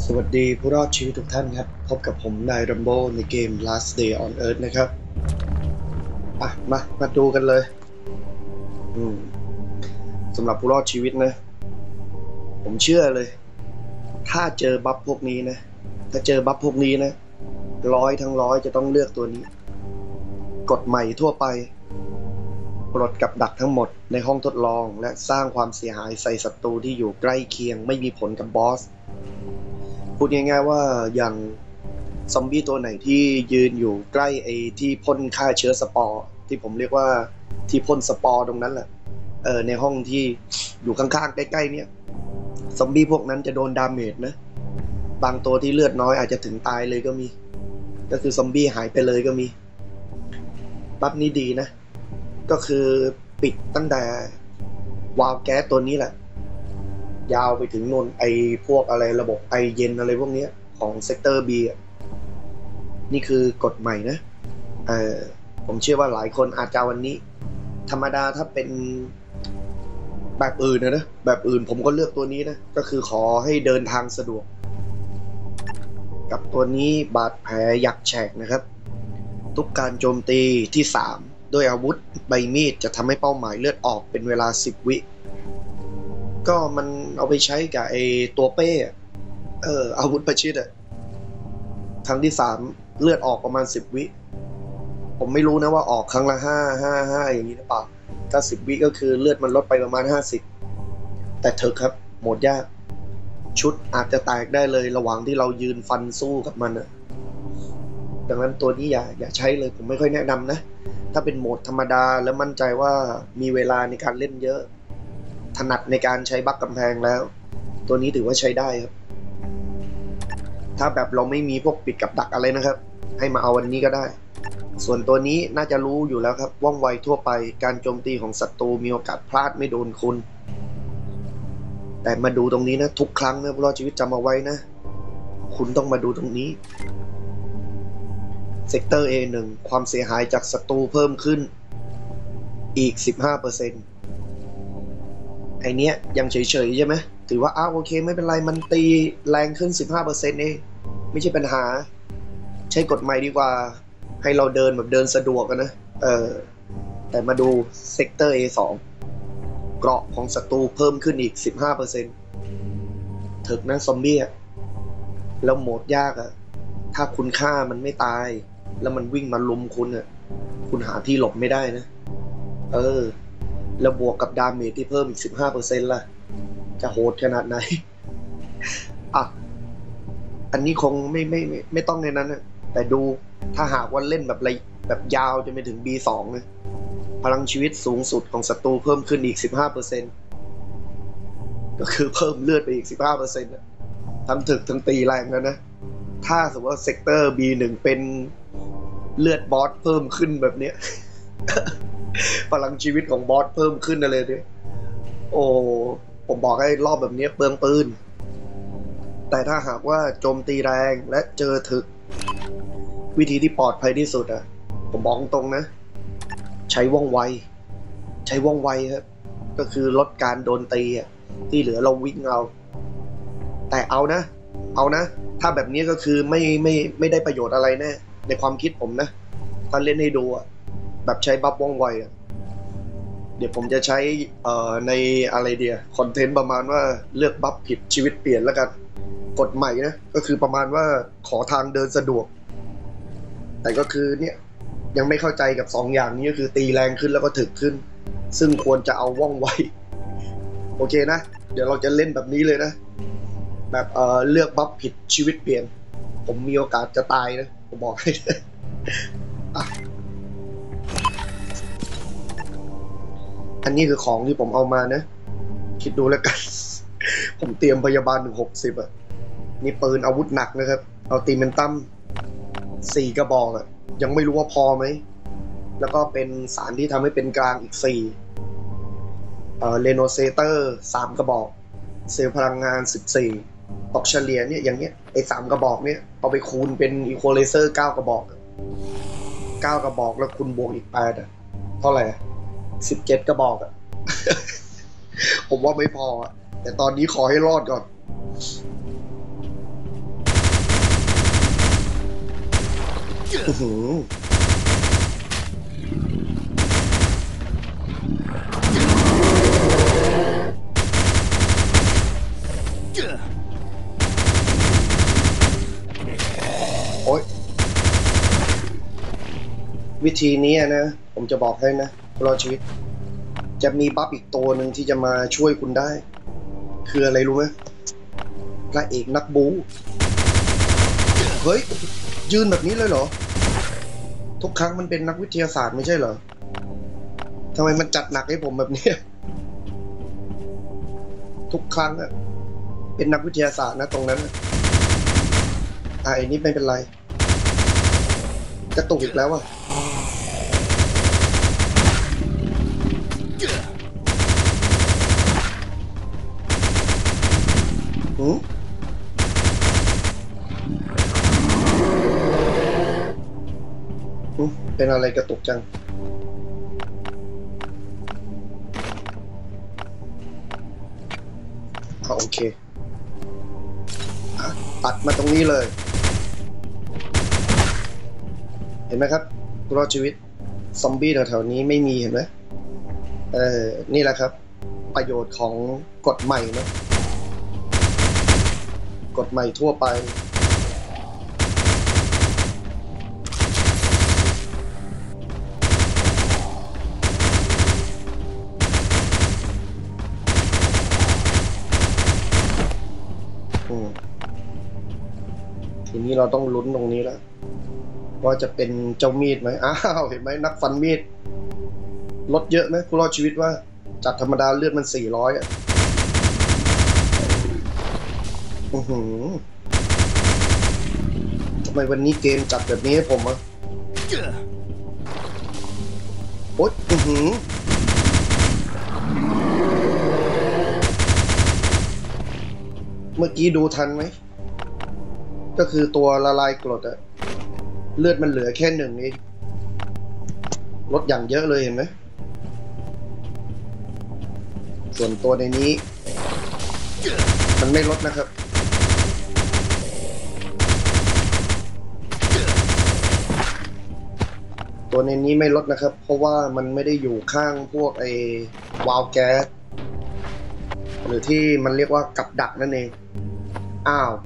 สวัสดีผู้รอดชีวิตทุกท่านครับพบกับผมนายรัมโบ้ในเกม Last Day on Earth นะครับมาดูกันเลยสำหรับผู้รอดชีวิตนะผมเชื่อเลยถ้าเจอบัฟพวกนี้นะร้อยทั้งร้อยจะต้องเลือกตัวนี้กฎใหม่ทั่วไปปลดกับดักทั้งหมดในห้องทดลองและสร้างความเสียหายใส่ศัตรูที่อยู่ใกล้เคียงไม่มีผลกับบอสพูดง่ายๆว่าอย่างซอมบี้ตัวไหนที่ยืนอยู่ใกล้ไอ้ที่พ่นฆ่าเชื้อสปอร์ที่ผมเรียกว่าที่พ่นสปอร์ตรงนั้นแหละในห้องที่อยู่ข้างๆใกล้ๆเนี่ยซอมบี้พวกนั้นจะโดนดาเมจนะบางตัวที่เลือดน้อยอาจจะถึงตายเลยก็มีก็คือซอมบี้หายไปเลยก็มีบัฟนี้ดีนะก็คือปิดตั้งแต่วาล์วแก๊สตัวนี้แหละยาวไปถึงนนไอพวกอะไรระบบไอเย็นอะไรพวกนี้ของเซกเตอร์ B นี่คือกฎใหม่นะผมเชื่อว่าหลายคนอาจจะวันนี้ธรรมดาถ้าเป็นแบบอื่นนะแบบอื่นผมก็เลือกตัวนี้นะก็คือขอให้เดินทางสะดวกกับตัวนี้บาดแผลหยักแฉกนะครับทุกการโจมตีที่3ด้วยอาวุธใบมีดจะทำให้เป้าหมายเลือดออกเป็นเวลา10 วิก็มันเอาไปใช้กับไอตัวเป้อาวุธประชิดครั้งที่3เลือดออกประมาณ10 วิผมไม่รู้นะว่าออกครั้งละ5อย่างนี้หรือเปล่าถ้า10 วิก็คือเลือดมันลดไปประมาณ50แต่เถอะครับโหมดยากชุดอาจจะแตกได้เลยระหว่างที่เรายืนฟันสู้กับมันดังนั้นตัวนี้อย่าใช้เลยผมไม่ค่อยแนะนำนะถ้าเป็นโหมดธรรมดาแล้วมั่นใจว่ามีเวลาในการเล่นเยอะถนัดในการใช้บัคกำแพงแล้วตัวนี้ถือว่าใช้ได้ครับถ้าแบบเราไม่มีพวกปิดกับดักอะไรนะครับให้มาเอาวันนี้ก็ได้ส่วนตัวนี้น่าจะรู้อยู่แล้วครับว่องไวทั่วไปการโจมตีของศัตรูมีโอกาสพลาดไม่โดนคุณแต่มาดูตรงนี้นะทุกครั้งนะผู้รอดชีวิตจำเอาไว้นะคุณต้องมาดูตรงนี้เซกเตอร์ A1 ความเสียหายจากศัตรูเพิ่มขึ้นอีก 15%ไอเนี้ยยังเฉยๆใช่ไหมถือว่าโอเคไม่เป็นไรมันตีแรงขึ้น 15% เองไม่ใช่ปัญหาใช้กฎใหม่ดีกว่าให้เราเดินแบบเดินสะดวกนะแต่มาดูเซกเตอร์ A2 เกราะของศัตรูเพิ่มขึ้นอีก 15% ถึกนะซอมบี้แล้วโหมดยากถ้าคุณฆ่ามันไม่ตายแล้วมันวิ่งมาลุมคุณหาที่หลบไม่ได้นะแล้วบวกกับดาเมจที่เพิ่มอีก 15% ล่ะจะโหดขนาดไหนอันนี้คงไม่ต้องในนั้นนะแต่ดูถ้าหากว่าเล่นแบบยาวจนไปถึง B2 นะพลังชีวิตสูงสุดของศัตรูเพิ่มขึ้นอีก 15% ก็คือเพิ่มเลือดไปอีก 15% ทั้งถึกทั้งตีแรงนะถ้าสมมติว่าเซกเตอร์ B1 เป็นเลือดบอสเพิ่มขึ้นแบบเนี้ย พลังชีวิตของบอสเพิ่มขึ้นอะไรเนี่ยผมบอกให้รอบแบบนี้เปลืองปืนแต่ถ้าหากว่าโจมตีแรงและเจอถึกวิธีที่ปลอดภัยที่สุดผมบอกตรงนะใช้ว่องไวครับก็คือลดการโดนตีที่เหลือเราวิ่งเอาแต่เอานะถ้าแบบนี้ก็คือไม่ได้ประโยชน์อะไรแน่ในความคิดผมนะถ้าเล่นให้ดูแบบใช้บัฟว่องไวเดี๋ยวผมจะใช้ในอะไรเดียคอนเทนต์ประมาณว่าเลือกบัฟผิดชีวิตเปลี่ยนแล้วกันกฎใหม่นะก็คือประมาณว่าขอทางเดินสะดวกแต่ก็คือเนี่ยยังไม่เข้าใจกับ2อย่างนี้ก็คือตีแรงขึ้นแล้วก็ถึกขึ้นซึ่งควรจะเอาว่องไวโอเคนะเดี๋ยวเราจะเล่นแบบนี้เลยนะแบบเลือกบัฟผิดชีวิตเปลี่ยนผมมีโอกาสจะตายนะผมบอกให้อันนี้คือของที่ผมเอามานะคิดดูแล้วกันผมเตรียมพยาบาลถึง60นี่ปืนอาวุธหนักนะครับเอาตีเมนตัม4 กระบอกยังไม่รู้ว่าพอไหมแล้วก็เป็นสารที่ทำให้เป็นกลางอีก4เรโนเซเตอร์3 กระบอกเซลล์พลังงาน14ตกเฉลี่ยเนี่ยอย่างเงี้ยไอ้3 กระบอกเนี่ยเอาไปคูณเป็นอีโควไลเซอร์9 กระบอกแล้วคุณบวกอีก8เท่าไหร่17 กระบอกผมว่าไม่พอแต่ตอนนี้ขอให้รอดก่อนอื้อหือโอ๊ยวิธีนี้นะผมจะบอกให้นะรอดชีวิตจะมีบัฟอีกตัวหนึ่งที่จะมาช่วยคุณได้ คืออะไรรู้ไหมพระเอกนักบู๊เฮ้ยยืนแบบนี้เลยเหรอทุกครั้งมันเป็นนักวิทยาศาสตร์ไม่ใช่เหรอทำไมมันจัดหนักให้ผมแบบนี้ทุกครั้งอะเป็นนักวิทยาศาสตร์นะตรงนั้นไอ้นี่ไม่เป็นไรกระตุกอีกแล้วอะเป็นอะไรกระตุกจังโอเคตัดมาตรงนี้เลยเห็นไหมครับรอดชีวิตซอมบี้แถวๆนี้ไม่มีเห็นไหมนี่แหละครับประโยชน์ของกฎใหม่นะกฎใหม่ทั่วไปทีนี้เราต้องลุ้นตรงนี้แล้วว่าจะเป็นเจ้ามีดไหมอ้าวเห็นไหมนักฟันมีดลดเยอะไหมผู้รอดชีวิตว่าจากธรรมดาเลือดมัน400อ่ะทำไมวันนี้เกมจัดแบบนี้ให้ผมอ่ะโอ๊ยเมื่อกี้ดูทันไหมก็คือตัวละลายกรดอะเลือดมันเหลือแค่1เองลดอย่างเยอะเลยเห็นไหมส่วนตัวในนี้มันไม่ลดนะครับตัวในนี้ไม่ลดนะครับเพราะว่ามันไม่ได้อยู่ข้างพวกไอ้วาล์วแก๊สหรือที่มันเรียกว่ากับดักนั่นเองอ้าว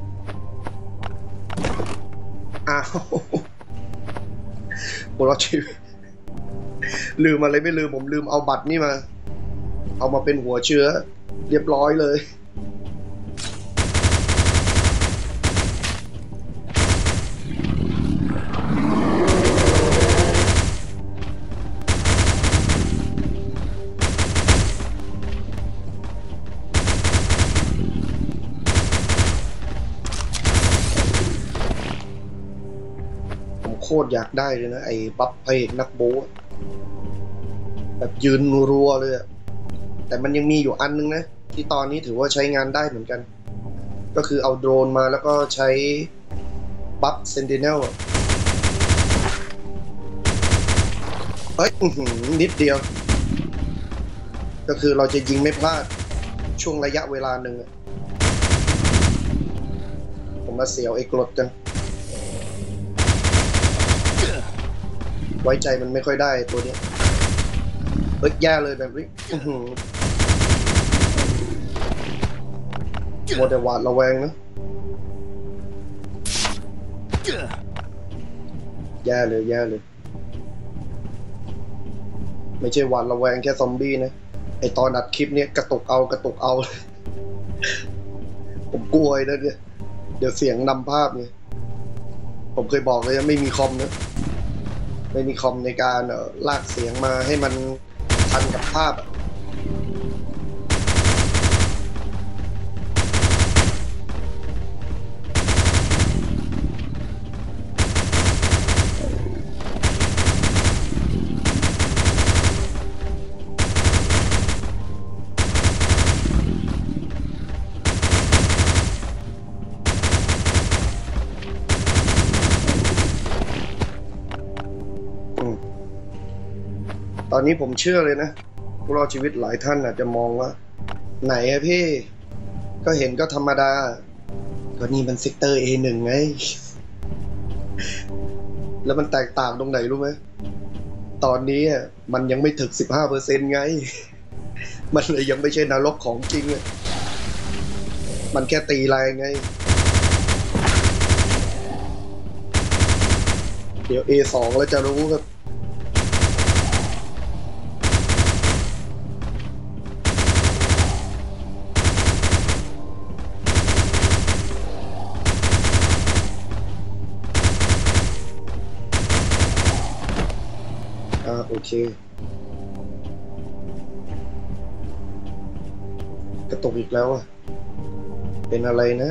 ผมรอชีวิตลืมอะไรไม่ลืมผมลืมเอาบัตรนี่มาเอามาเป็นหัวเชื้อเรียบร้อยเลยโคตรอยากได้เลยนะไอ้บัฟพระเอกนักโบ๊แบบยืนรัวเลยแต่มันยังมีอยู่อันนึงนะที่ตอนนี้ถือว่าใช้งานได้เหมือนกันก็คือเอาโดรนมาแล้วก็ใช้บัฟเซนติเนลเอ้ยนิดเดียวก็คือเราจะยิงไม่พลาดช่วงระยะเวลาหนึ่งผมมาเสียวไอ้กรดกันไว้ใจมันไม่ค่อยได้ตัวนี้แย่เลยแบบนี้โมเดลวาดระแวงนะแย่เลยไม่ใช่หวาดระแวงแค่ซอมบี้นะไอตอนอัดคลิปเนี้ยกระตุกเอาผมกลัวนะเนี่ยเดี๋ยวเสียงนำภาพเนี่ยผมเคยบอกเลยไม่มีคอมนะไม่มีคอมในการลากเสียงมาให้มันทันกับภาพตอนนี้ผมเชื่อเลยนะผู้รอดชีวิตหลายท่านอาจจะมองว่าไหนอะพี่ก็เห็นก็ธรรมดาก็นี่มันเซกเตอร์ A1 ไงแล้วมันแตกต่างตรงไหนรู้ไหมตอนนี้มันยังไม่ถึง15%ไงมันเลยยังไม่ใช่นรกของจริงมันแค่ตีแรงไงเดี๋ยว A2 แล้วจะรู้ครับโอเคกระตุกอีกแล้วเป็นอะไรนะ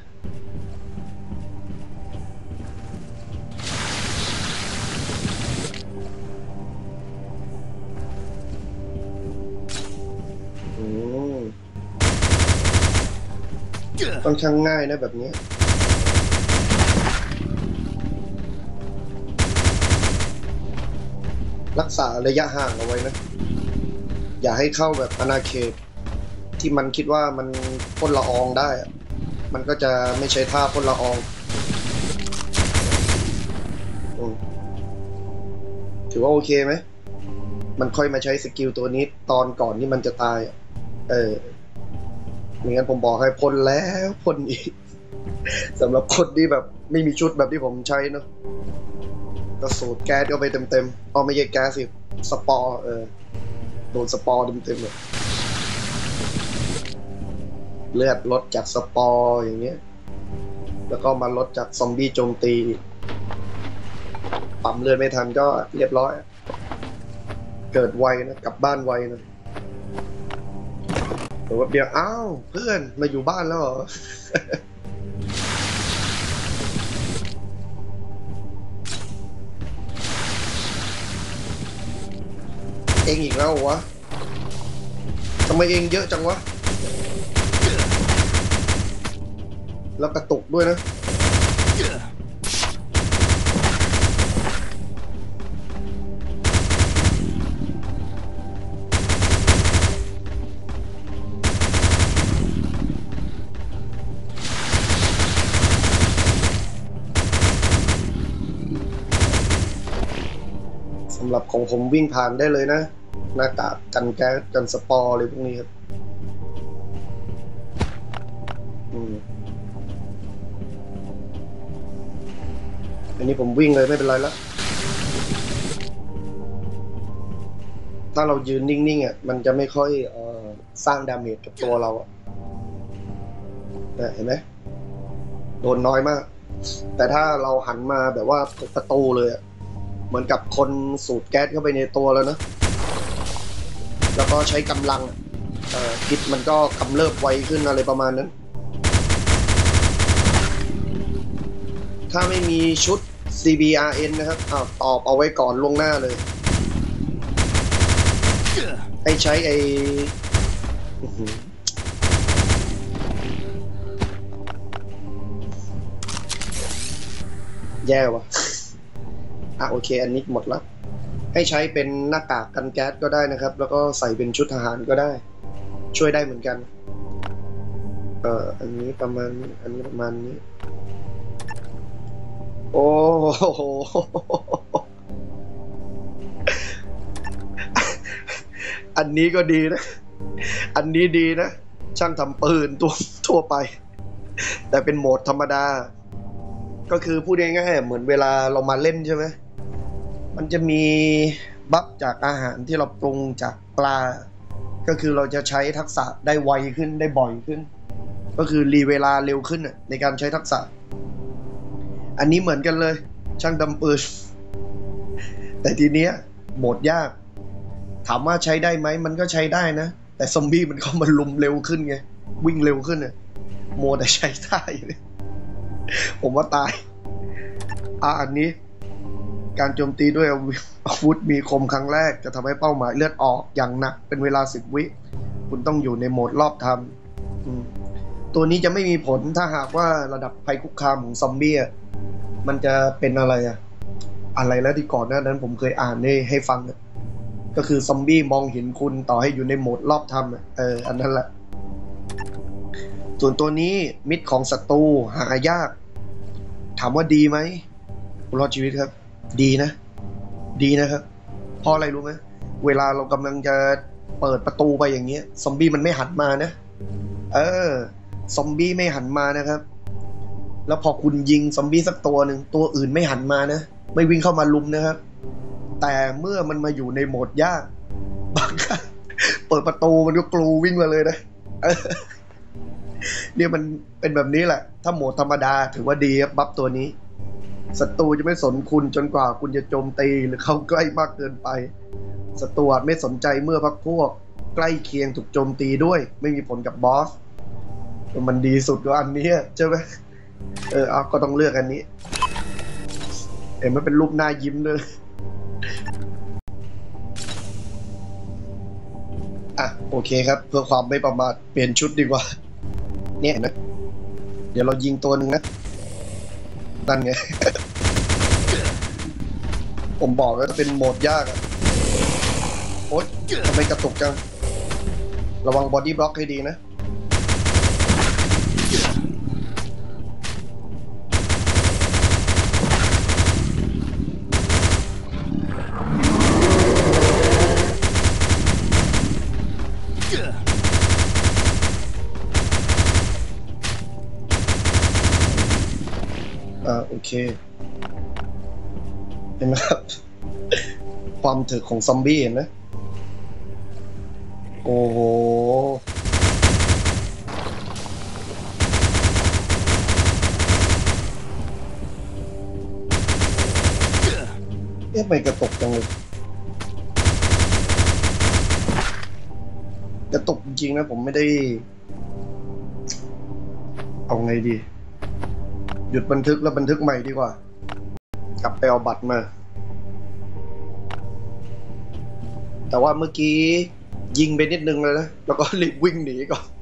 ต้องช่างง่ายนะแบบนี้รักษาระยะห่างเอาไว้นะอย่าให้เข้าแบบอาณาเขตที่มันคิดว่ามันพ่นละอองได้มันก็จะไม่ใช้ท่าพ่นละอองถือว่าโอเคไหมมันค่อยมาใช้สกิลตัวนี้ตอนก่อนที่มันจะตายไม่งั้นผมบอกให้พ่นแล้วพ่นอีกสำหรับคนที่แบบไม่มีชุดแบบที่ผมใช้เนาะก็สูดแก๊สเข้าไปเต็มๆไม่ใช่แก๊สสิสปอร์โดนสปอร์เต็มๆเลยเลือดลดจากสปอร์อย่างเงี้ยแล้วก็มาลดจากซอมบี้โจมตีปั๊มเลือดไม่ทันก็เรียบร้อยเกิดไวนะกลับบ้านไวนะแต่ว่าเดี๋ยวอ้าวเพื่อนมาอยู่บ้านแล้วเหรอ เองอีกแล้ววะทำไมเองเยอะจังวะแล้วกระตุกด้วยนะสำหรับของผมวิ่งผ่านได้เลยนะหน้ากากกันแก๊สกันสปอร์อะไรพวกนี้ครับอันนี้ผมวิ่งเลยไม่เป็นไรแล้วถ้าเรายืนนิ่งๆมันจะไม่ค่อยสร้างดาเมจกับตัวเราเห็นไหมโดนน้อยมากแต่ถ้าเราหันมาแบบว่าประตูเลยเหมือนกับคนสูดแก๊สเข้าไปในตัวแล้วนะแล้วก็ใช้กำลังพิษมันก็กำเริบไวขึ้นอะไรประมาณนั้นถ้าไม่มีชุด CBRN นะครับตอบเอาไว้ก่อนล่วงหน้าเลยให้ใช้แย่ว่ะโอเคอันนี้หมดแล้วให้ใช้เป็นหน้ากากกันแก๊สก็ได้นะครับแล้วก็ใส่เป็นชุดทหารก็ได้ช่วยได้เหมือนกันอันนี้ประมาณอันนี้ประมาณนี้โอ้โหอันนี้ก็ดีนะอันนี้ดีนะช่างทำปืนทั่วไปแต่เป็นโหมดธรรมดาก็คือพูดง่ายๆเหมือนเวลาเรามาเล่นใช่ไหมมันจะมีบัฟจากอาหารที่เราปรุงจากปลาก็คือเราจะใช้ทักษะได้ไวขึ้นได้บ่อยขึ้นก็คือรีเวลาเร็วขึ้นในการใช้ทักษะอันนี้เหมือนกันเลยช่างดำปืนแต่ทีเนี้ยโหมดยากถามว่าใช้ได้ไหมมันก็ใช้ได้นะแต่ซอมบี้มันเข้ามาลุมเร็วขึ้นไงวิ่งเร็วขึ้นโหมดแต่ใช้ได้ผมว่าตายอันนี้การโจมตีด้วยอาวุธมีคมครั้งแรกจะทำให้เป้าหมายเลือดออกอย่างหนักเป็นเวลา10 วิคุณต้องอยู่ในโหมดรอบทำตัวนี้จะไม่มีผลถ้าหากว่าระดับภัยคุกคามของซอมบี้มันจะเป็นอะไรอะไรแล้วที่ก่อนหน้านั้นผมเคยอ่านให้ฟังก็คือซอมบี้มองเห็นคุณต่อให้อยู่ในโหมดรอบทำอันนั้นแหละส่วนตัวนี้มิตรของศัตรูหายากถามว่าดีไหมรอดชีวิตครับดีนะดีนะครับเพราะอะไรรู้ไหมเวลาเรากำลังจะเปิดประตูไปอย่างเงี้ยซอมบี้มันไม่หันมานะเออซอมบี้ไม่หันมานะครับแล้วพอคุณยิงซอมบี้สักตัวหนึ่งตัวอื่นไม่หันมานะไม่วิ่งเข้ามาลุมนะครับแต่เมื่อมันมาอยู่ในโหมดยากบางครั้งเปิดประตูมันก็กลูวิ่งมาเลยนะเนี่ยมันเป็นแบบนี้แหละถ้าโหมดธรรมดาถือว่าดีครับบัฟตัวนี้ศัตรูจะไม่สนคุณจนกว่าคุณจะโจมตีหรือเข้าใกล้มากเกินไปศัตรูไม่สนใจเมื่อพรรคพวกใกล้เคียงถูกโจมตีด้วยไม่มีผลกับบอสมันดีสุดกว่าอันนี้ใช่ไหมเอาก็ต้องเลือกอันนี้เห็นมันเป็นรูปหน้ายิ้มเลยโอเคครับเพื่อความไม่ประมาทเปลี่ยนชุดดีกว่าเนี่ยนะเดี๋ยวเรายิงตัวหนึ่งนะนั่นไง ผมบอกแล้วจะเป็นโหมดยากโอ๊ยทำไมกระตุกจังระวังบอดี้บล็อกให้ดีนะโอเคเห็นไหมครับความถึกของซอมบี้เห็นไหมโอ้โหไม่กระตุกจังเลยกระตุกจริงๆนะผมไม่ได้เอาไงดีหยุดบันทึกแล้วบันทึกใหม่ดีกว่ากลับไปเอาบัตรมาแต่ว่าเมื่อกี้ยิงไปนิดนึงเลยนะแล้วก็รีบวิ่งหนีก่อน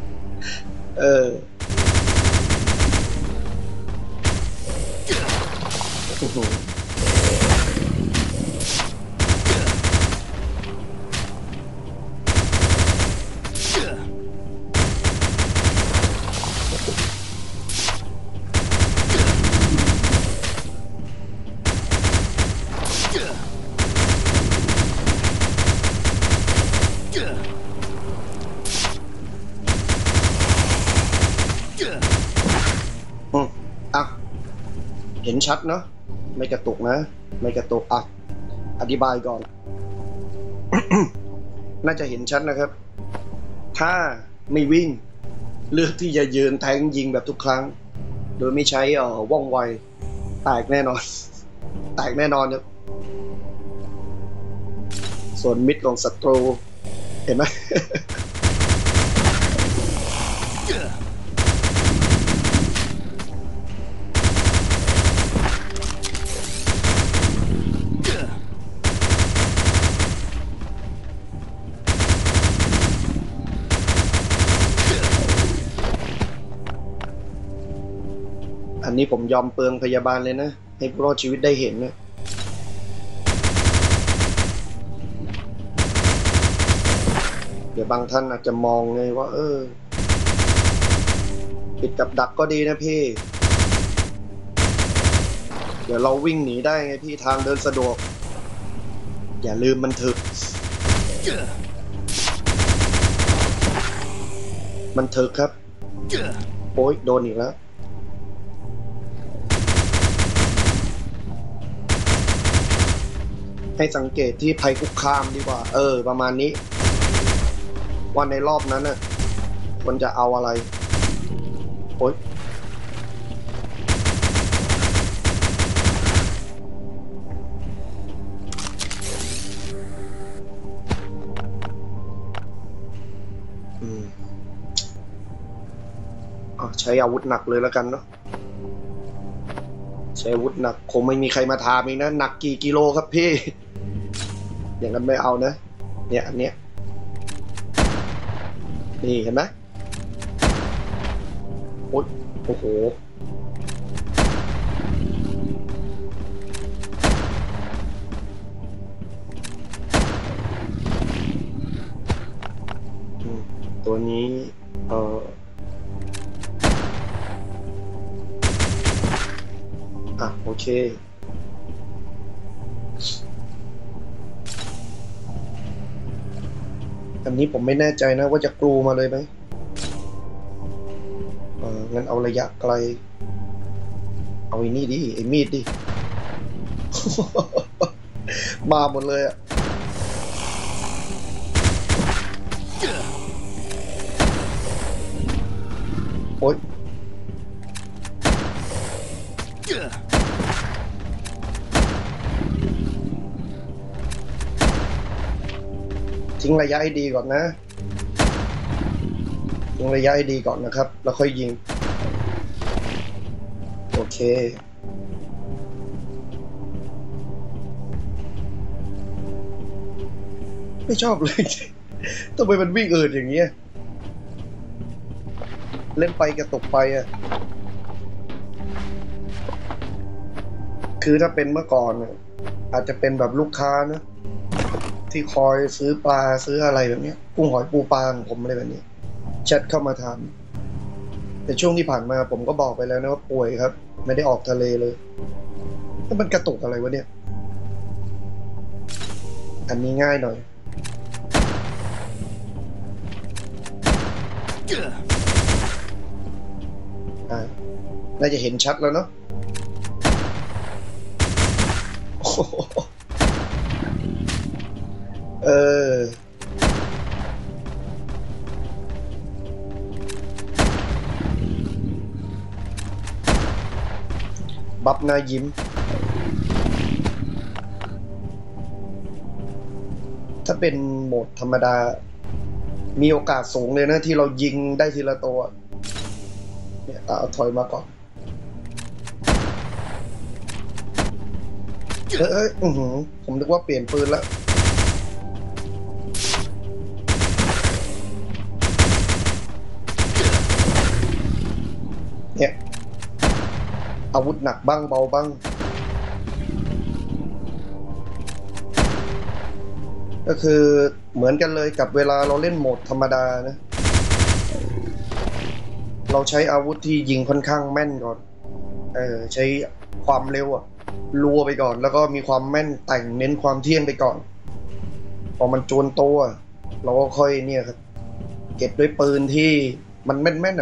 โอ้โหเห็นชัดเนาะไม่กระตุกนะไม่กระตุกอธิบายก่อน น่าจะเห็นชัดนะครับถ้าไม่วิ่งเลือกที่จะยืนแทงยิงแบบทุกครั้งโดยไม่ใช้ว่องไวแตกแน่นอน แตกแน่นอนครับส่วนมิดของศัตรูเห็นไหม อันนี้ผมยอมเปลืองพยาบาลเลยนะให้ผู้รอดชีวิตได้เห็นนะเดี๋ยวบางท่านอาจจะมองไงว่าปิดกับดักก็ดีนะพี่เดี๋ยวเราวิ่งหนีได้ไงพี่ทางเดินสะดวกอย่าลืมมันถึกมันถึกครับโอ๊ยโดนอีกแล้วให้สังเกตที่ภัยคุกคามดีกว่าประมาณนี้ว่าในรอบนั้นน่ะควรจะเอาอะไรโอ๊ยใช้อาวุธหนักเลยแล้วกันเนาะใช้อาวุธหนักคงไม่มีใครมาถามอีกนะหนักกี่กิโลครับพี่อย่างนั้นไม่เอานะเนี่ยอันเนี้ยนี่เห็นไหมโอ้โหตัวนี้โอเคอันนี้ผมไม่แน่ใจนะว่าจะกรูมาเลยไหมงั้นเอาระยะไกลเอาไอ้นี่ดิไอ้มีดดิ มาหมดเลยอ่ะโอ๊ยทิ้งระยะให้ดีก่อนนะทิ้งระยะให้ดีก่อนนะครับแล้วค่อยยิงโอเคไม่ชอบเลย ทำไมมันวิ่งอย่างเงี้ยเล่นไปกระตกไปอ่ะคือถ้าเป็นเมื่อก่อนอาจจะเป็นแบบลูกค้านะที่คอยซื้อปลาซื้ออะไรแบบนี้กุ้งหอยปูปลาของผมอะไรแบบนี้แชทเข้ามาถามแต่ช่วงที่ผ่านมาผมก็บอกไปแล้วนะว่าป่วยครับไม่ได้ออกทะเลเลยแล้วมันกระตุกอะไรวะเนี่ยอันนี้ง่ายหน่อยน่าจะเห็นชัดแล้วเนาะเออบัฟหน้ายิ้มถ้าเป็นโหมดธรรมดามีโอกาสสูงเลยนะที่เรายิงได้ทีละตัวเนี่ยเอาถอยมาก่อนเอ้ยผมนึกว่าเปลี่ยนปืนแล้วเนี่ยอาวุธหนักบ้างเบาบ้างก็คือเหมือนกันเลยกับเวลาเราเล่นโหมดธรรมดานะเราใช้อาวุธที่ยิงค่อนข้างแม่นก่อนใช้ความเร็วรัวไปก่อนแล้วก็มีความแม่นแต่งเน้นความเที่ยงไปก่อนพอมันจวนตัวเราก็ค่อยเนี่ยครับเก็บด้วยปืนที่มันแม่น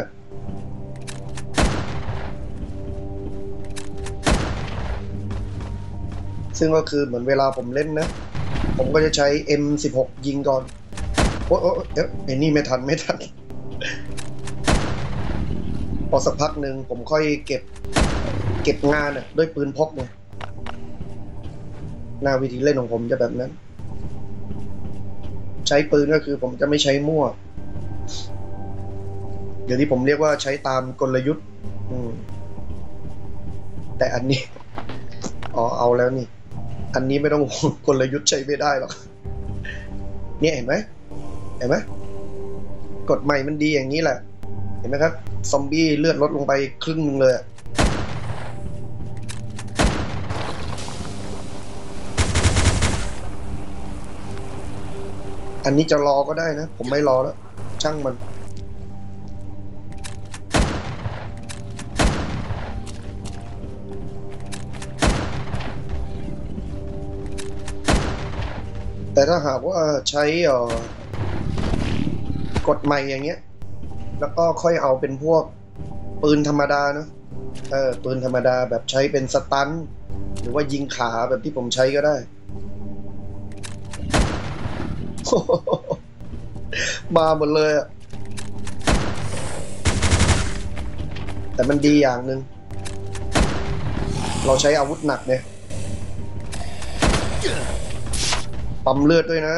ซึ่งก็คือเหมือนเวลาผมเล่นนะผมก็จะใช้ M16 ยิงก่อนโอ้ไอ้นี่ไม่ทันพอสักพักหนึ่งผมค่อยเก็บงานด้วยปืนพกไงหน้าวิธีเล่นของผมจะแบบนั้นใช้ปืนก็คือผมจะไม่ใช้มั่วเดี๋ยวที่ผมเรียกว่าใช้ตามกลยุทธ์แต่อันนี้เอาแล้วนี่อันนี้ไม่ต้องกลยุทธ์ใช้ไม่ได้หรอกเนี่ยเห็นไหมกฎใหม่มันดีอย่างนี้แหละเห็นไหมครับซอมบี้เลือดลดลงไปครึ่งนึงเลยอันนี้จะรอก็ได้นะผมไม่รอแล้วช่างมันแต่ถ้าหากว่าใช้กฎใหม่อย่างเงี้ยแล้วก็ค่อยเอาเป็นพวกปืนธรรมดานะปืนธรรมดาแบบใช้เป็นสตันหรือว่ายิงขาแบบที่ผมใช้ก็ได้ มาหมดเลยแต่มันดีอย่างหนึ่งเราใช้อาวุธหนักเนี่ยปั๊มเลือดด้วยนะ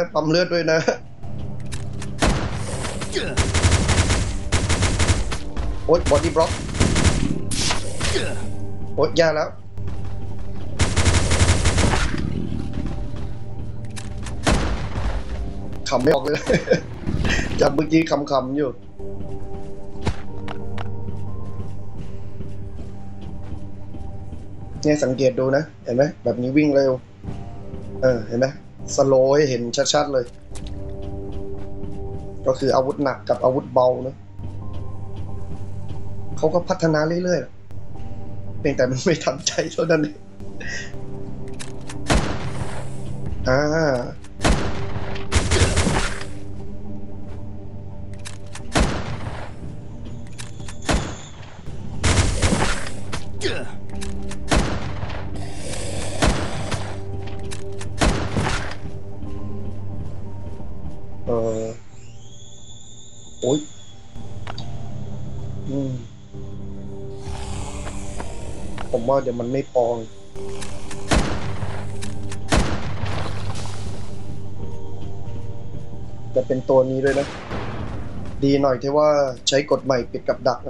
โอ๊ยบอดี้บล็อกโอ๊ยยากแล้วขำไม่ออกเลย จากเมื่อกี้ขำๆอยู่เนี่ยสังเกตดูนะเห็นไหมแบบนี้วิ่งเร็วเห็นไหมสโลว์ให้เห็นชัดๆเลยก็คืออาวุธหนักกับอาวุธเบานะเขาก็พัฒนาเรื่อยๆเพียงแต่มันไม่ทันใจเท่านั้นเองเออโอ้ยผมว่าเดี๋ยวมันไม่พอจะเป็นตัวนี้ด้วยนะ ดีหน่อยที่ว่าใช้กฎใหม่ปิดกับดักนะ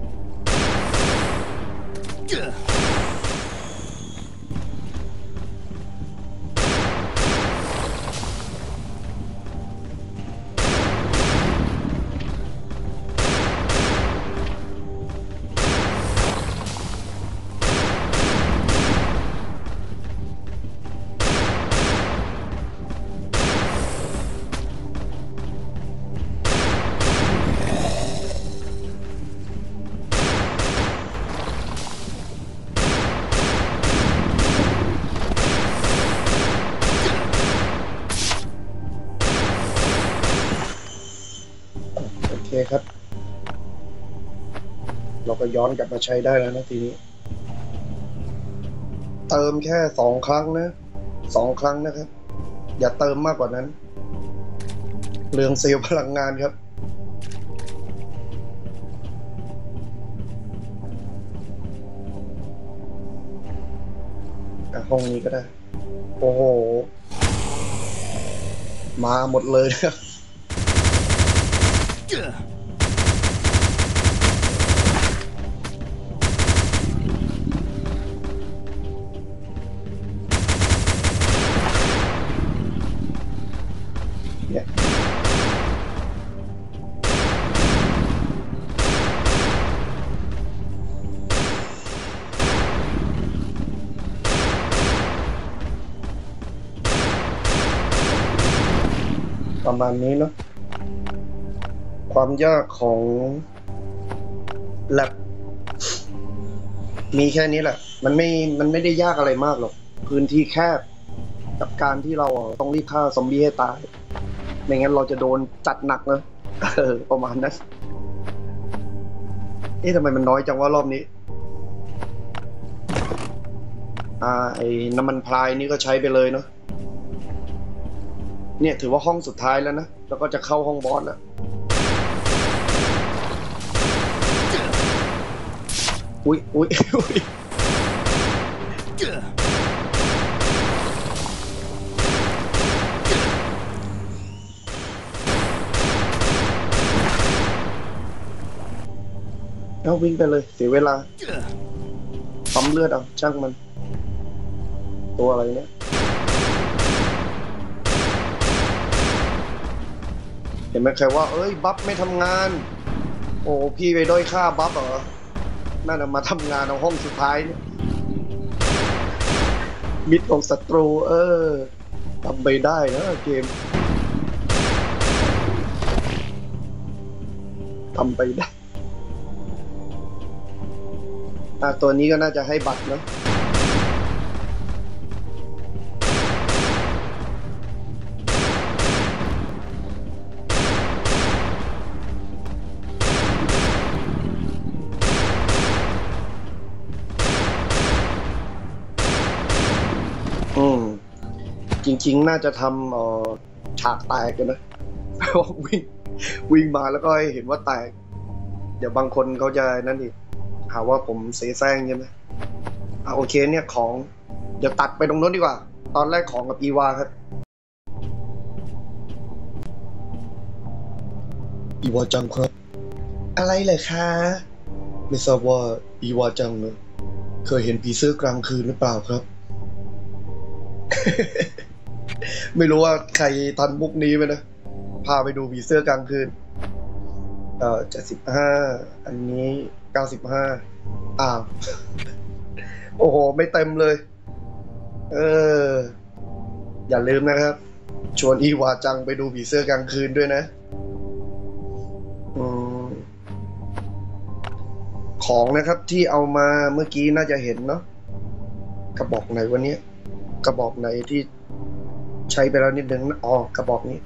โอเคครับ เราก็ย้อนกลับมาใช้ได้แล้วนะทีนี้ เติมแค่2 ครั้งนะ2 ครั้งนะครับ อย่าเติมมากกว่านั้นเปลืองเซลล์พลังงานครับห้องนี้ก็ได้ โอ้โห มาหมดเลยครับเนี่ยประมาณนี้เนาะความยากของแลบมีแค่นี้แหละ มันไม่ได้ยากอะไรมากหรอก พื้นที่แคบกับการที่เราต้องรีบฆ่าซอมบี้ให้ตาย ไม่งั้นเราจะโดนจัดหนักนะประมาณนั้นทำไมมันน้อยจังว่ารอบนี้ไอ้น้ำมันพรายนี่ก็ใช้ไปเลยเนาะเนี่ยถือว่าห้องสุดท้ายแล้วนะแล้วก็จะเข้าห้องบอสแล้วอุ๊ยอุ๊ยอุ๊ยเอาวิ่งไปเลยเสียเวลาปั๊มเลือดเอาช่างมันตัวอะไรเนี่ยเห็นไหมใครว่าเอ้ยบัฟไม่ทำงานโอ้พี่ไปด้อยค่าบัฟเหรอน่าจะมาทำงานเอาห้องสุดท้ายเนี่ยมิดของศัตรูทำไปได้นะเกมทำไปได้ตัวนี้ก็น่าจะให้บัตรนะจริงๆน่าจะทำฉากแตกกันนะวิ่งมาแล้วก็เห็นว่าแตกเดี๋ยวบางคนเขาจะนั่นอีกหาว่าผมเสแสร้งใช่ไหมโอเคเนี่ยของเดี๋ยวตัดไปตรงนู้นดีกว่าตอนแรกของกับอีวาครับอีวาจังครับอะไรเลยคะไม่ทราบว่าอีวาจังเนี่ยเคยเห็นผีเสื้อกลางคืนหรือเปล่าครับ ไม่รู้ว่าใครทันมุกนี้ไหมนะพาไปดูผีเสื้อกลางคืน75อันนี้95โอ้โหไม่เต็มเลยอย่าลืมนะครับชวนอีวาจังไปดูผีเสื้อกลางคืนด้วยนะของนะครับที่เอามาเมื่อกี้น่าจะเห็นเนาะกระบอกไหนวันนี้กระบอกไหนที่ใช้ไปแล้วนิดนึงกระบอกนี้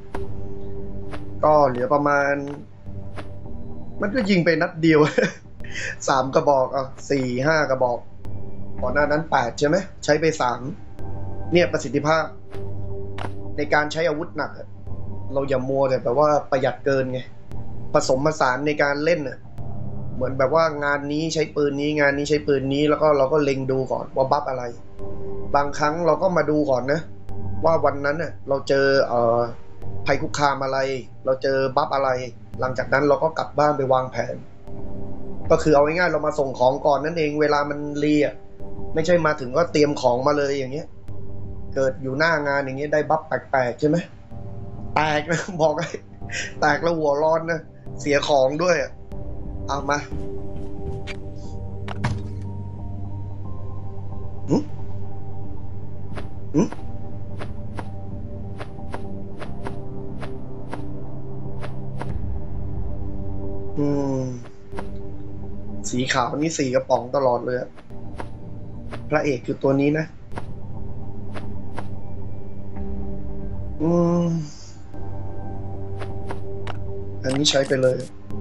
ก็เหลือประมาณมันก็ยิงไปนัดเดียว 3 กระบอก4-5 กระบอกก่อนหน้านั้น8ใช่ไหมใช้ไป3เนี่ยประสิทธิภาพในการใช้อาวุธหนักเราอย่ามัวแต่แบบว่าประหยัดเกินไงผสมผสานในการเล่นเหมือนแบบว่างานนี้ใช้ปืนนี้งานนี้ใช้ปืนนี้แล้วก็เราก็เล็งดูก่อนว่าบัฟอะไรบางครั้งเราก็มาดูก่อนนะว่าวันนั้นเราเจอภัยคุกคามอะไรเราเจอบัฟอะไรหลังจากนั้นเราก็กลับบ้านไปวางแผนก็คือเอาง่ายๆเรามาส่งของก่อนนั่นเองเวลามันรีไม่ใช่มาถึงก็เตรียมของมาเลยอย่างเงี้ยเกิดอยู่หน้างานอย่างเงี้ยได้บัฟแปลกๆใช่ไหมแตกนะบอกให้แตกแล้วหัวร้อนนะเสียของด้วยเอามาสีขาวนี่4 กระป๋องตลอดเลยพระเอกคือตัวนี้นะอันนี้ใช้ไปเลย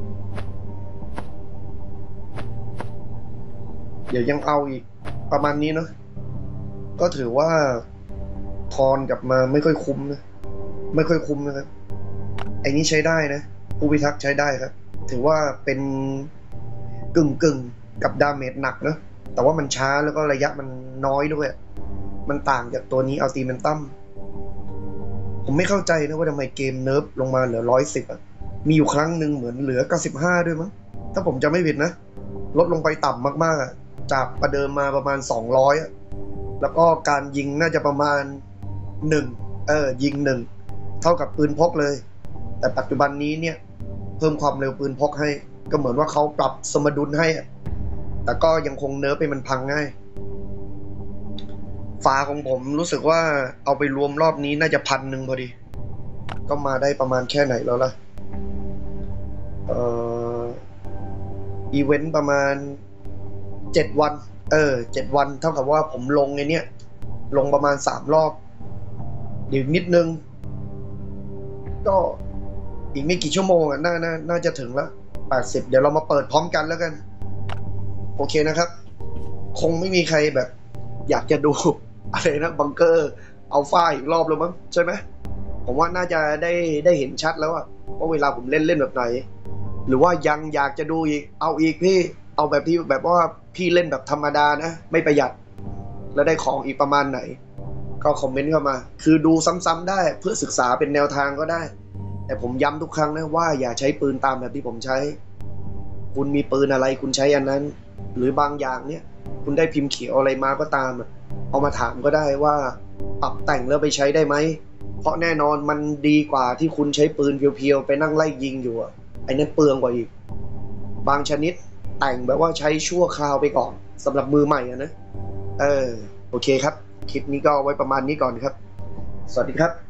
เดี๋ยวยังเอาอีกประมาณนี้เนาะก็ถือว่าทอนกลับมาไม่ค่อยคุ้มนะไม่ค่อยคุ้มนะครับไอ้นี้ใช้ได้นะผู้พิทักษ์ใช้ได้ครับถือว่าเป็นกึ่งกับดาเมจหนักนะแต่ว่ามันช้าแล้วก็ระยะมันน้อยด้วยมันต่างจากตัวนี้อัลติเมนตัมผมไม่เข้าใจนะว่าทำไมเกมเนิร์ฟลงมาเหลือ110มีอยู่ครั้งหนึ่งเหมือนเหลือ95ด้วยมั้งถ้าผมจำไม่ผิดนะลดลงไปต่ำมากๆจากประเดิมมาประมาณ200แล้วก็การยิงน่าจะประมาณ1ยิง1เท่ากับปืนพกเลยแต่ปัจจุบันนี้เนี่ยเพิ่มความเร็วปืนพกให้ก็เหมือนว่าเขาปรับสมดุลให้แต่ก็ยังคงเนิร์ฟไปมันพังง่ายฝาของผมรู้สึกว่าเอาไปรวมรอบนี้น่าจะ1,000พอดีก็มาได้ประมาณแค่ไหนแล้วล่ะอีเวนต์ประมาณ7 วัน7 วันเท่ากับว่าผมลงไงเนี่ยลงประมาณ3 รอบเดี๋ยวนิดนึงก็อีกไม่กี่ชั่วโมงน่าจะถึงแล้ว80เดี๋ยวเรามาเปิดพร้อมกันแล้วกันโอเคนะครับคงไม่มีใครแบบอยากจะดูอะไรนะบังเกอร์อัลฟาอีกรอบแล้วมั้งใช่ไหมผมว่าน่าจะได้เห็นชัดแล้วว่าเวลาผมเล่นแบบไหนหรือว่ายังอยากจะดูอีกเอาอีกพี่เอาแบบที่แบบว่าพี่เล่นแบบธรรมดานะไม่ประหยัดแล้วได้ของอีกประมาณไหนก็คอมเมนต์เข้ามาคือดูซ้ำๆได้เพื่อศึกษาเป็นแนวทางก็ได้แต่ผมย้ำทุกครั้งนะว่าอย่าใช้ปืนตามแบบที่ผมใช้คุณมีปืนอะไรคุณใช้อันนั้นหรือบางอย่างเนี่ยคุณได้พิมพ์เขียวอะไรมาก็ตามเอามาถามก็ได้ว่าปรับแต่งแล้วไปใช้ได้ไหมเพราะแน่นอนมันดีกว่าที่คุณใช้ปืนเพียวๆไปนั่งไล่ยิงอยู่ไอ้นั้นเปลืองกว่าอีกบางชนิดแต่งแบบว่าใช้ชั่วคราวไปก่อนสำหรับมือใหม่นะโอเคครับคลิปนี้ก็ไว้ประมาณนี้ก่อนครับสวัสดีครับ